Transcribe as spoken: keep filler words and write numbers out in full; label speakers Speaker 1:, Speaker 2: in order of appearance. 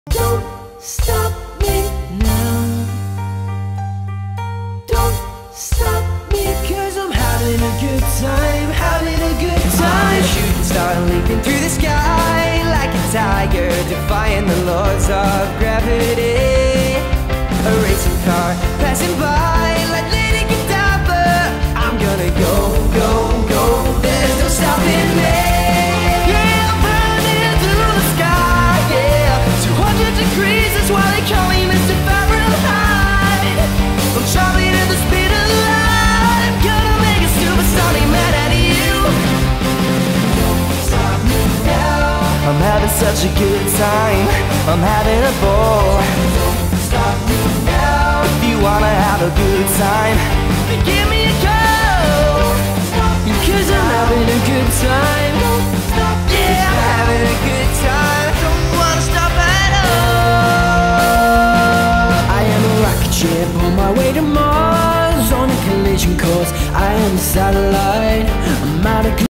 Speaker 1: Don't stop me now. Don't stop me, cause I'm having a good time, having a good time.
Speaker 2: I'm a shooting star leaping through the sky, like a tiger defying the laws of gravity. A racing car passing by like Lady Godiva. I'm gonna go, go, go, there's no stopping me. Yeah, I'm burning through the sky, yeah. two hundred degrees, that's why they call me Mister Fahrenheit. I'm traveling at the speed of light. I'm gonna make a supersonic man out of you. Don't stop me now. I'm having such a good time, I'm having a ball. Don't stop me now. If you wanna have a good time, then give me a call.
Speaker 1: Cause I'm having a good time.
Speaker 2: Yeah, I'm having a good time. Don't wanna stop at all.
Speaker 1: I am a rocket ship on my way to Mars, on a collision course. I am a satellite, I'm out of